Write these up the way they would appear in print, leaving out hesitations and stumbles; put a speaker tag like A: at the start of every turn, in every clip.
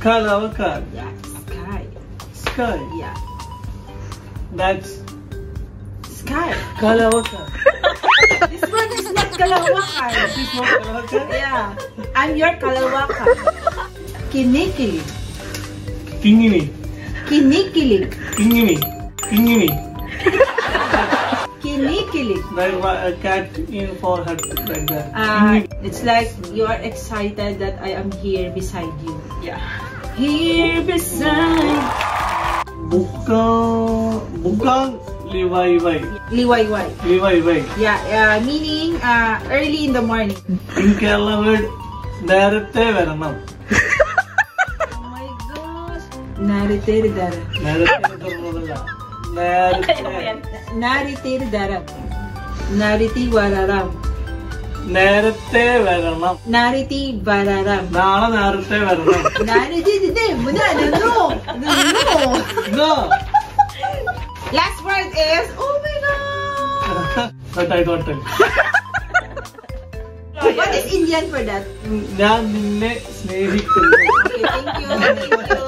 A: Kalawakan.
B: Yeah, sky.
A: Sky.
B: Yeah,
A: That's
B: sky.
A: Kalawakan.
B: This one is not Kalawakan.
A: This is not Kalawakan.
B: Yeah, I'm your Kalawakan. Kinikilig.
A: Kingini.
B: Kinikilig.
A: Kingini. Kingini.
B: Kinikilig.
A: Like a cat in forehead like that.
B: It's like you are excited that I am here beside you.
C: Yeah.
B: Here beside.
A: Bukang liwayway.
B: Liwayway.
A: Liwayway.
B: Yeah, meaning early in the morning.
A: In Kerala word, നേരത്തെ വരണം.
B: Oh my gosh. Naritiridara.
A: നേരത്തെ വരണമല്ല. നേരത്തെ.
B: Naritiridara. Nariti vararam.
A: നേരത്തെ വരണം.
B: Nariti vararam.
A: നാളെ നേരത്തെ വരണം.
B: Nariti no.
A: No.
B: Last word is oh my god.
A: But I don't tell.
B: What is Indian for that?
A: ഞാൻ നിന്നെ സ്നേഹിക്കുന്നു.
B: Okay, thank you.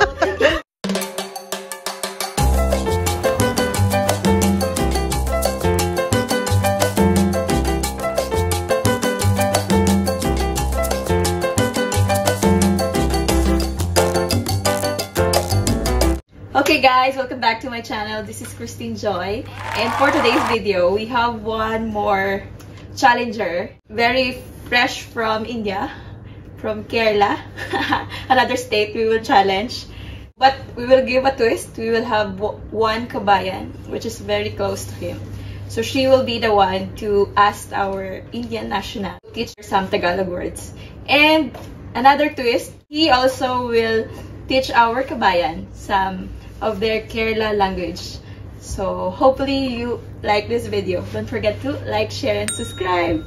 C: Okay guys, welcome back to my channel. This is Christine Joy, and for today's video we have one more challenger, very fresh from India, from Kerala. Another state we will challenge, but we will give a twist. We will have one kabayan which is very close to him, so she will be the one to ask our Indian national to teach her some Tagalog words. And another twist, he also will teach our kabayan some of their Kerala language. So hopefully you like this video. Don't forget to like, share, and subscribe.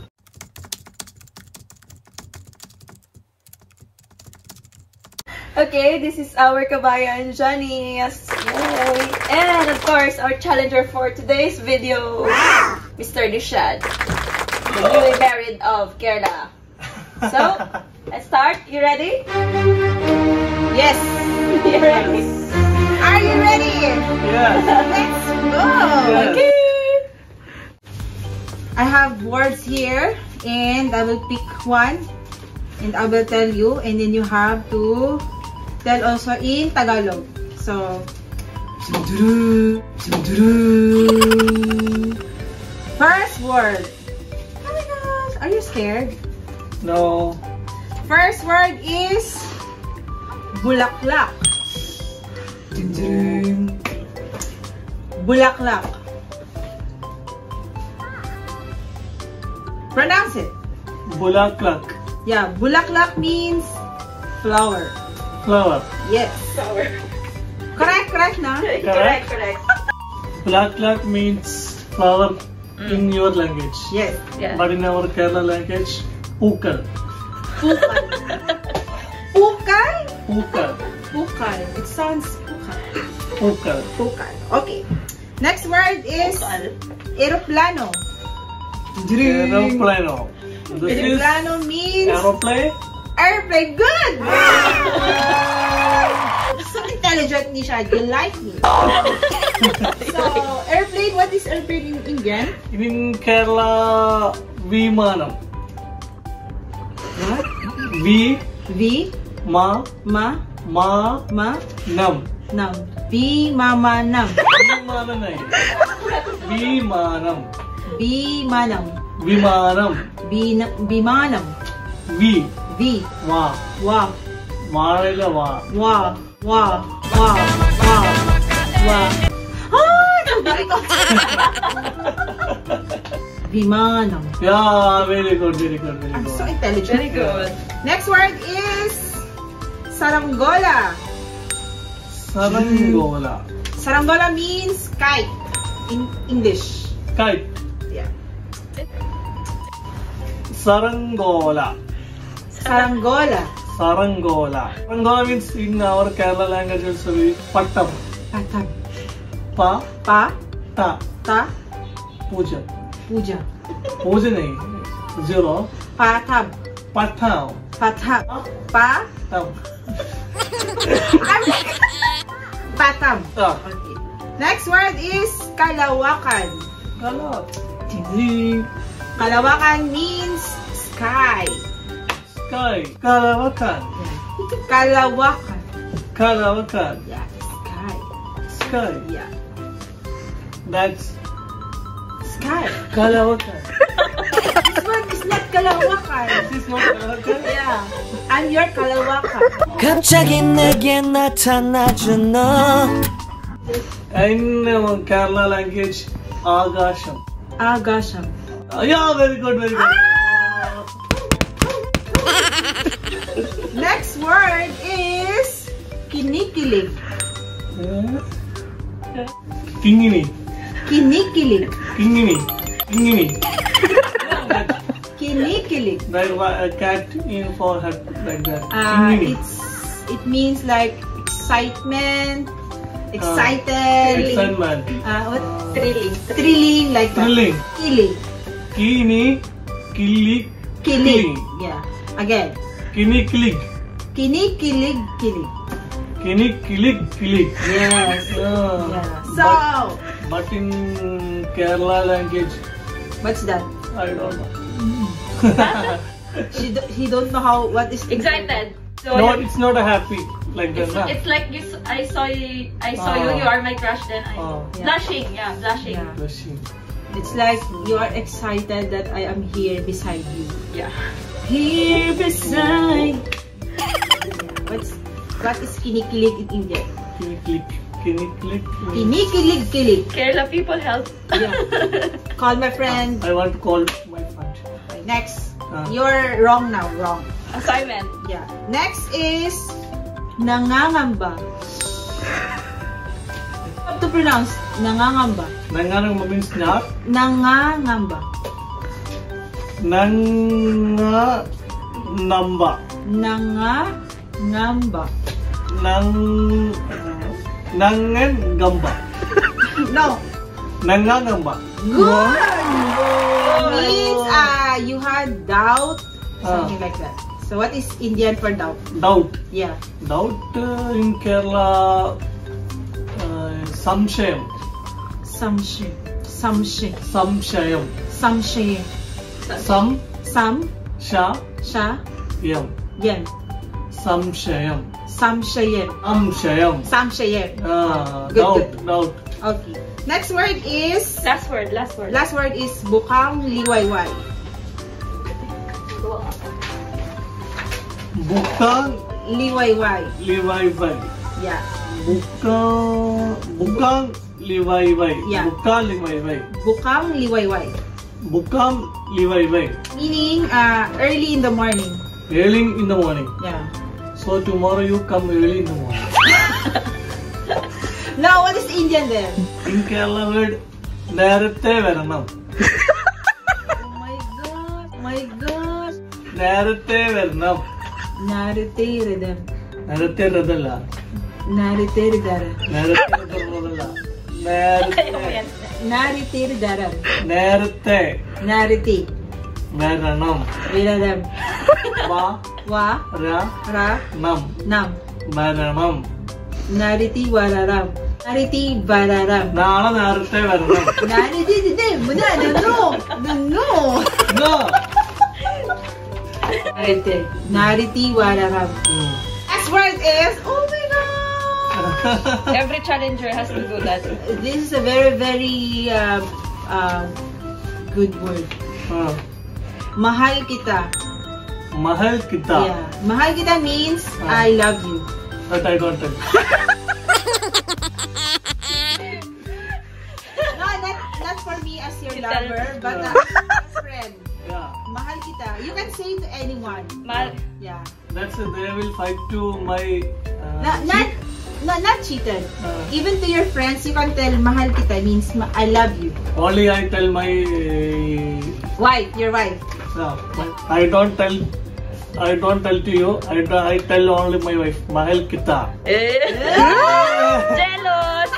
C: Okay, this is our kabayan Johnny. Yes, yay! And of course, our challenger for today's video, Mr. Dishad, the newly married of Kerala. So let's start. You ready?
B: Yes.
C: You ready?
B: Are you ready?
A: Yes.
B: Let's go.
A: Yes.
C: Okay.
B: I have words here and I will pick one and I will tell you, and then you have to tell also in Tagalog. So, first word. Oh my gosh, are you scared?
A: No.
B: First word is bulaklak. Bulaklak. Pronounce it.
A: Bulaklak.
B: Yeah, bulaklak means flower.
A: Flower.
B: Yes.
C: Flower.
B: Correct na?
C: Correct.
A: Bulaklak means flower in your language.
B: Yes.
C: Yeah.
A: But in our Kerala language, pukal.
B: Pukal. Pukal?
A: Pukal.
B: Pukal. It sounds pukal.
A: Pukal.
B: Pukal. Okay. Next word is
C: Pukal.
B: aeroplano.
A: Aeroplano. This is
B: Aeroplano means
A: aeroplane.
B: airplane. Good! So intelligent ni siya. You like me. So, airplane, what is airplane in Indian?
A: In Kerala, Vimanam.
B: What?
A: V
B: Ma,
A: ma nam.
B: nam. Mama, nam.
A: Vimanam nahi. Vimanam.
B: Bimanam.
A: Vimanam.
B: Bimanam.
A: V.
B: V.
A: Va.
B: Wa.
A: Varila va.
B: Wa. Wa. Wa. Wa. Wa. Vimanam.
A: Yeah, very good.
B: I'm so intelligent.
C: Very good.
B: Next word is sarangola.
A: Sarangola.
B: Sarangola means kite in English.
A: Kite.
B: Yeah.
A: Sarangola.
B: Sarangola.
A: Sarangola. Sarangola means in our Kerala language also we pattam.
B: Patam.
A: Pa.
B: Pa.
A: Ta.
B: Ta.
A: Puja.
B: Puja.
A: Puja nahi. Zero.
B: Patam.
A: Patam.
B: Patam. Pa.
A: Tam.
B: come.
A: Ah.
B: Okay. Next word is Kalawakan.
A: Kala. Easy.
B: Kalawakan means sky.
A: Sky. Kalawakan.
B: Kalawakan.
A: Kalawakan.
B: Yeah, sky.
A: Sky.
B: Yeah,
A: That's
B: sky.
A: Kalawakan.
B: This one is not Kalawakan.
A: This is not Kalawakan.
B: Yeah, I'm your Kalawakan.
D: 갑자기 내게 나타나준 너
A: In Kerala language, Agasham.
B: Agasham.
A: Yeah, very good, very good.
B: Next word is Kinikilig.
A: Kingini.
B: Kinikilig.
A: Kingini. Kingini.
B: Kinikilig.
A: Like a cat in forehead, like that. Kingini.
B: It means like excitement, excited,
A: Excitement.
B: what?
C: Thrilling.
B: Thrilling, like that.
A: Thrilling.
B: Killing.
A: Kini. Kili.
B: Killing. Yeah. Again.
A: Kini kilig.
B: Kinikilig, killing.
A: Kini kilig kilig.
B: Yes.
A: Yeah.
B: Yeah. So,
A: But in Kerala language,
B: what's that?
A: I don't know.
B: He don't know how, what is
C: Excited. So
A: No, it's not a happy like that. Nah.
C: it's like you, I saw you,
A: Ah.
C: you are my crush, then I
A: Ah.
B: Yeah.
C: blushing, yeah, blushing.
B: Yeah.
A: Blushing.
B: It's like you are excited that I am here beside you.
C: Yeah.
B: Here beside. What is kinikilig in India?
A: Kini kilig. Kini kilig.
B: Kinikilig kilig.
C: Kerala people help.
B: Yeah. Call my friend.
A: I want to call my friend.
B: Okay, next.
A: Ah.
B: You're wrong now. Wrong.
C: Assignment.
B: Yeah. Next is nangangamba. How to pronounce nangangamba?
A: Nanganang means not.
B: Nangangamba.
A: Nanga namba.
B: Nangangamba.
A: Nangan gamba.
B: No.
A: Nangangamba.
B: Good. Means you had doubt, something like that. So what is Indian for doubt?
A: Doubt.
B: Yeah.
A: Doubt in Kerala. Samshayam.
B: Samshay. Samshay.
A: Samshayam.
B: Samshay.
A: Sam.
B: Sam.
A: Sha.
B: Sha.
A: Yam.
B: Yan.
A: Samshayam.
B: Samshayen.
A: Amshayam.
B: Samshayen.
A: Doubt.
B: Good.
A: Doubt.
B: Okay. Next word is
C: Last word. Last word.
B: last word is bukang liwayway.
A: Bukang
B: Liwayway.
A: liwayway.
B: Yeah.
A: Bukang liwayway.
B: Yeah.
A: Bukang liwayway.
B: Bukang liwayway.
A: Bukang liwayway.
B: Meaning early in the morning.
A: Early in the morning.
B: Yeah.
A: So tomorrow you come early in the morning.
B: Now what is Indian then?
A: In Kerala word, നേരത്തെ വരണം.
B: Oh my god. My god.
A: നേരത്തെ വരണം.
B: Narite rhythm.
A: നേരത്തെ രഥല്ല.
B: Narite ridara.
A: നേരത്തെ രഥമല്ല. നേരത്തെ.
B: Narite ridara.
A: നേരത്തെ
B: Narite.
A: വരണം.
B: Viradam.
A: വാ
B: Wa.
A: ര
B: Ra.
A: നം
B: Nam.
A: വരണം.
B: Nariti wararam. Nariti vararam.
A: നാളെ നേരത്തെ വരണം.
B: Nariti dide. Muna. No. No.
A: No.
B: Narite. Nariti wararam. Next word is, oh my god.
C: Every challenger has to do that.
B: This is a very, very good word. Mahal kita.
A: Mahal kita.
B: Yeah. Mahal kita means I love you.
A: But I don't tell.
B: No, not for me as your
C: You
B: lover,
C: tell-
B: but
A: Yeah.
B: as friend.
A: Yeah.
B: Mahal kita. You can say to anyone.
C: Mal.
B: Yeah.
A: That's it. They will fight to my.
B: Not cheated.
A: Uh.
B: Even to your friends, you can tell mahal kita means I love you.
A: Only I tell my.
B: Wife, your wife.
A: I don't tell. I don't tell to you. I tell only my wife. Mahal kita.
C: Jealous.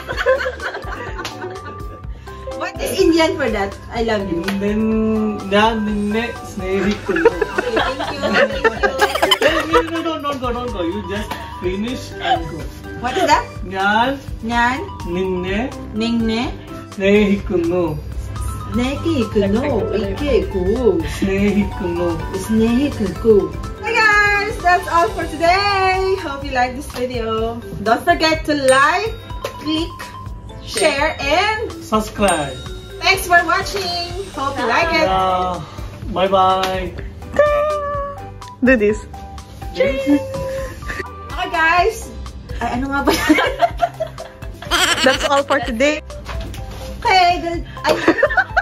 B: What is Indian for that? I love you.
A: Then ഞാൻ നിന്നെ സ്നേഹിക്കുന്നു.
B: Okay, thank you. Thank you.
A: No, don't go. You just Finish and go.
B: What is that?
A: ഞാൻ
B: ഞാൻ
A: നിന്നെ
B: നിന്നെ
A: സ്നേഹിക്കുന്നു.
B: സ്നേഹിക്കുന്നു. ഇക്കേക്കൂ.
A: സ്നേഹിക്കുന്നു.
B: സ്നേഹിക്കൂ. Hey guys, that's all for today. Hope you like this video. Don't forget to like, click, share, and
A: Subscribe.
B: thanks for watching. Hope you like it.
A: Bye bye.
C: Do this.
B: Okay guys. Ay, ano nga ba?
C: That's all for today.
B: Okay, ay.